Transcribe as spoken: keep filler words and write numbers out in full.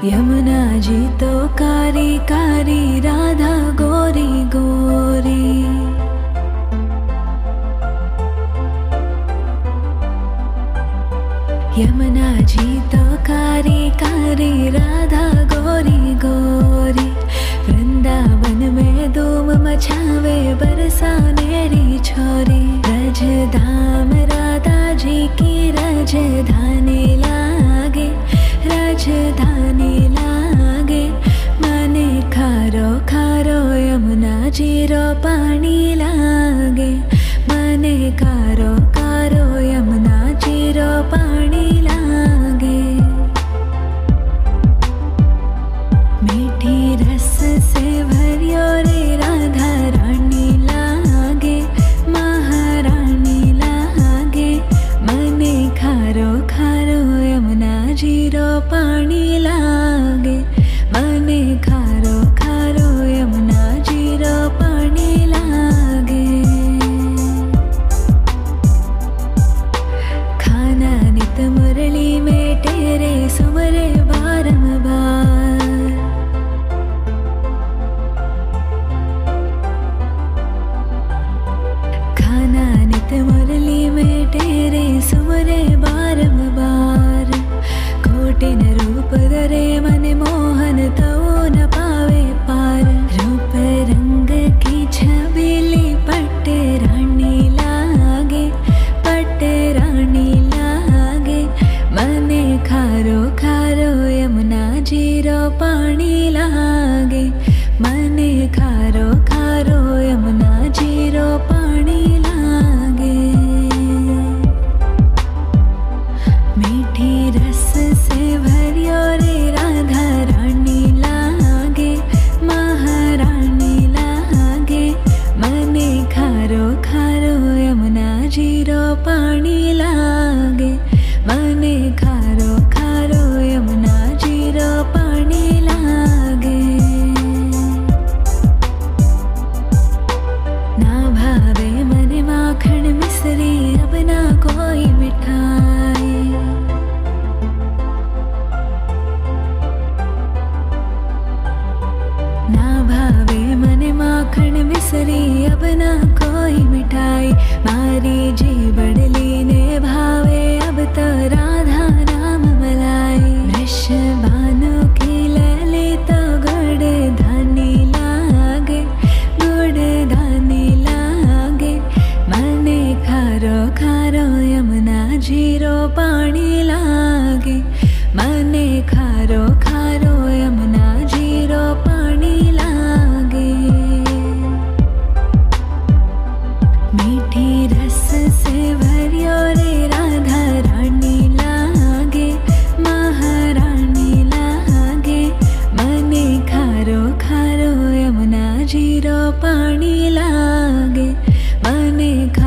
यमुना जी तो कारी कारी, राधा गोरी गोरी। यमुना जी तो कारी कारी, राधा गोरी गोरी। वृंदावन में धूम मचावे, बरसानेरी छोरी। रज धाम राधा जी की राजधानी लागे, राजधानी लागे। मने खारो खारो यमुना जी रो पानी लागे। मने खारो खारो यमुना जी रो पानी लागे। मीठी रस से भरियो रे राधा रानी लागे, महारानी लागे। मने खारो खारो यमुना जी रो पानी लागे। मने खारो खारो यमुना जी रो पानी लागे। खाना नित मुरली में तेरे सुमरे बारंबार। खाना नित मुरली में तेरे सुमरे बारंबार। कोटिन रूप धरे मन मोहन तो न पावे पार। रूप रंग की छबीली पट्ट रानी लागे, पट्ट रानी लागे। मने खारो खारो यमुना जी रो पानी लागे। मने खारो खारो यमुना जी रो पानी लागे। मीठी रस से भरियो रे राधा रानी लागे, महारानी लागे। मने खारो खारो यमुना जी रो पानी लागे। मने खारो खारो यमुना जी रो पानी लागे। ना भावे मने माखन मिश्री, अब ना कोई मिठाई। ना भावे मने माखन मिश्री, अब ना कोई मिठाई। मारी जी बड़ली ने भावे, अब तो राधा नाम मलाई। वृषभानु की लली तो गुड़ धानी लागे, गुड़ धानी लागे। मने खारो खारो यमुना जी रो पानी लागे। मने खारो खारो यमुना जी रो पानी लागे। मीठी रस से भरियो रे राधा रानी लागे, महारानी लागे। मने खारो खारो यमुना जी रो पानी लागे। मने